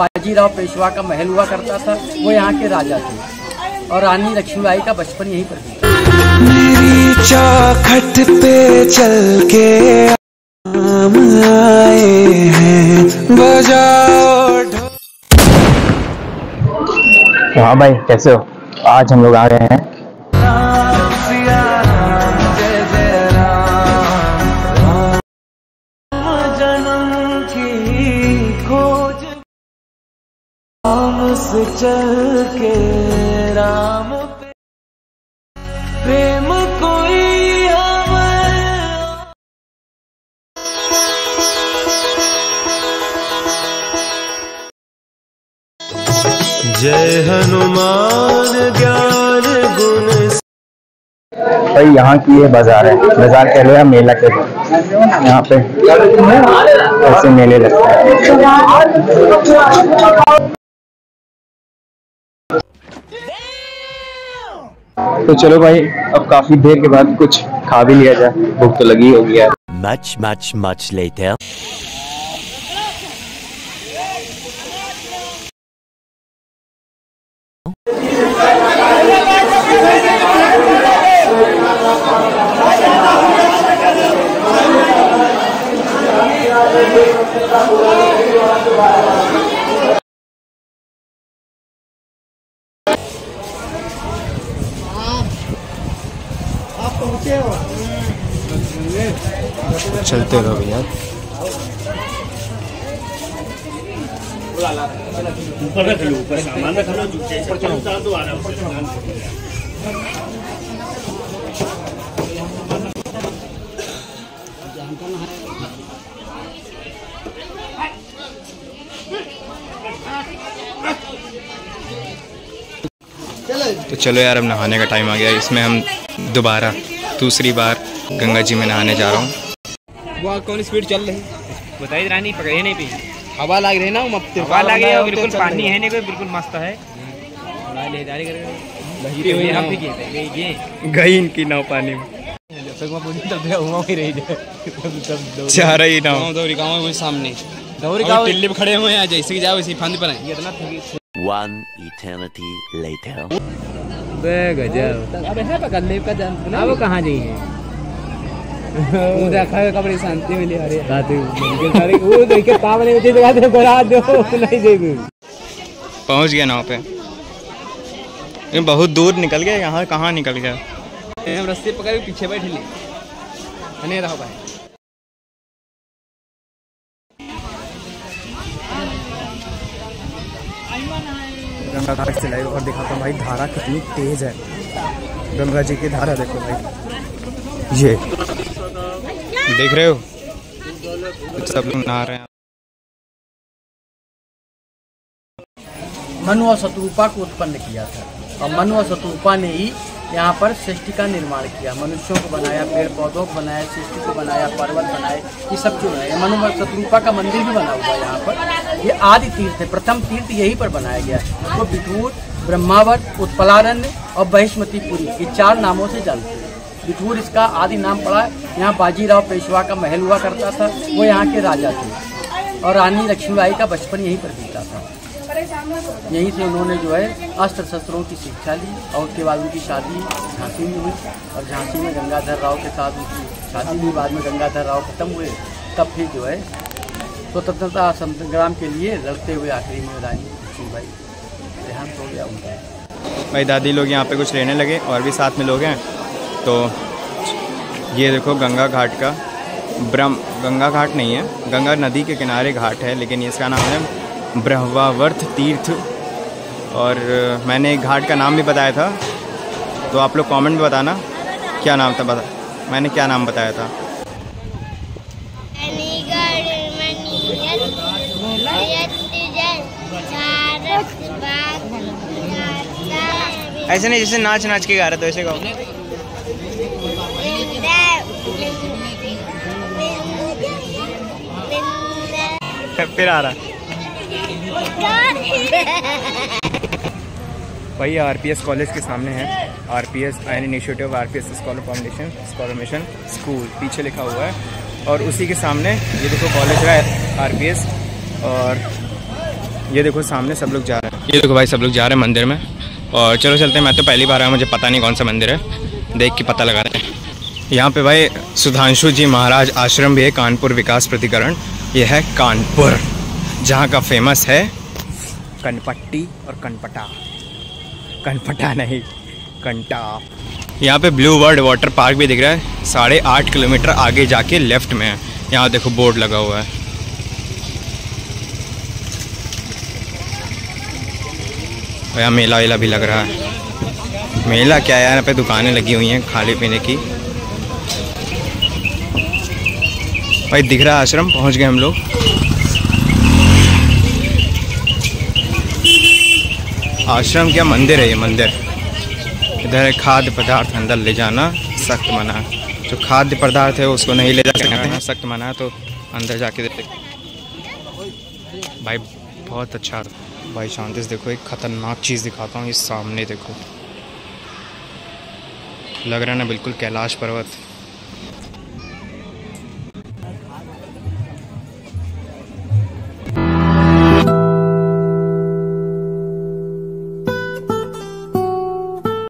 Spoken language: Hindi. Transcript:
बाजीराव पेशवा का महल हुआ करता था, वो यहाँ के राजा थे और रानी लक्ष्मीबाई का बचपन यहीं पर बीता। मेरी चौखट पे चल के आम आए हैं, बजाओ। हाँ भाई, कैसे हो? आज हम लोग आ गए हैं से चल के राम पे प्रेम कोई जय हनुमान ज्ञान गुण। भाई यहाँ की ये बाजार है, बाजार कह लो या मेला कह लो, यहाँ पे ऐसे मेले लगते हैं। तो चलो भाई, अब काफी देर के बाद कुछ खा भी लिया जाए, भूख तो लगी होगी यार। Much later. चलते रहो भैया। तो चलो यार, अब नहाने का टाइम आ गया। इसमें हम दोबारा दूसरी बार गंगा जी में नहाने जा रहा हूँ। वो कौन स्पीड चल रही बताइए रानी, पकड़े नहीं पी हवा लग रही ना, हवा लगे और बिल्कुल पानी है नहीं, कोई बिल्कुल मस्त है। गई इनकी नाव पानी में, जा रही नाव। दौरी गाँव है सामने, दौरी गाँव टिल्ली पे खड़े हुए हैं, जैसे कि जाओ वैसे फंद पर है। One eternity later. गजब। अब ऐसा पकड़ ले का जान ना, वो कहाँ गई है? वो देखा है कबड़ी शांति मिली। अरे वो देख के पावले में जगह दे बरा दो नहीं देगी। पहुंच गया नाव पे, ये बहुत दूर निकल गया, यहाँ कहाँ निकल गया। हम रस्ते पकड़ के पीछे बैठ ले, नहीं रहो भाई। गंगा घाट से लाए और दिखाता हूँ भाई, धारा कितनी तेज है। गंगा जी की धारा देखो भाई, ये देख रहे हो, सब लोग नहा रहे हैं। मनु और शत्रुपा को उत्पन्न किया था और मनु और शत्रुपा ने ही यहाँ पर सृष्टि का निर्माण किया। मनुष्यों को बनाया, पेड़ पौधों को बनाया, सृष्टि को बनाया, पर्वत बनाए, ये सब क्यों बनाया। मनु और शत्रुपा का मंदिर भी बना हुआ है यहाँ पर। ये आदि तीर्थ है, प्रथम तीर्थ यहीं पर बनाया गया है। वो बिठूर, ब्रह्मावर्त, उत्पलारण्य और बहिष्मतीपुरी, ये 4 नामों से जानते हैं। बिठूर इसका आदि नाम पड़ा है। यहाँ बाजीराव पेशवा का महल हुआ करता था, वो यहाँ के राजा थे और रानी लक्ष्मीबाई का बचपन यहीं पर बीता था। यहीं से उन्होंने जो है अस्त्र शस्त्रों की शिक्षा ली और उसके बाद उनकी शादी झांसी में हुई और झांसी में गंगाधर राव के साथ उनकी शादी हुई। बाद में गंगाधर राव खत्म हुए, तब फिर जो है स्वतंत्रता संग्राम के लिए लड़ते हुए आखिरी में रानी लक्ष्मीबाई देहांत हो गया उनका। भाई दादी लोग यहाँ पे कुछ लेने लगे और भी साथ में लोग हैं। तो ये देखो गंगा घाट का गंगा घाट नहीं है, गंगा नदी के किनारे घाट है, लेकिन इसका नाम है ब्रह्मावर्त तीर्थ। और मैंने एक घाट का नाम भी बताया था, तो आप लोग कमेंट में बताना क्या नाम था। मैंने क्या नाम बताया था। ऐसे नहीं जैसे नाच नाच के गा रहे, तो ऐसे गाओ। फिर आ रहा भाई, आरपीएस कॉलेज के सामने है। RPS an initiative RPS scholar foundation scholar mission school पीछे लिखा हुआ है। और उसी के सामने ये देखो कॉलेज है आरपीएस। और ये देखो सामने सब लोग जा रहे हैं, ये देखो भाई सब लोग जा रहे हैं मंदिर में। और चलो चलते हैं, मैं तो पहली बार आया, मुझे पता नहीं कौन सा मंदिर है, देख के पता लगा रहे हैं। यहाँ पे भाई सुधांशु जी महाराज आश्रम भी है, कानपुर विकास प्राधिकरण। ये है कानपुर, जहाँ का फेमस है कनपट्टी और कनपटा, कनपटा नहीं कंटा। यहाँ पे ब्लू वर्ल्ड वाटर पार्क भी दिख रहा है, 8.5 किलोमीटर आगे जाके लेफ्ट में है। यहाँ देखो बोर्ड लगा हुआ है। यहाँ मेला वेला भी लग रहा है। मेला क्या है यार, यहाँ पे दुकानें लगी हुई हैं खाने पीने की। भाई दिख रहा है आश्रम, पहुँच गए हम लोग। आश्रम क्या मंदिर है, ये मंदिर। इधर है खाद्य पदार्थ अंदर ले जाना सख्त मना है। जो खाद्य पदार्थ है उसको नहीं ले जा सकते हैं, सख्त मना है, तो अंदर जाके देखते। भाई बहुत अच्छा भाई शांति से देखो, एक खतरनाक चीज़ दिखाता हूँ। ये सामने देखो, लग रहा है ना बिल्कुल कैलाश पर्वत।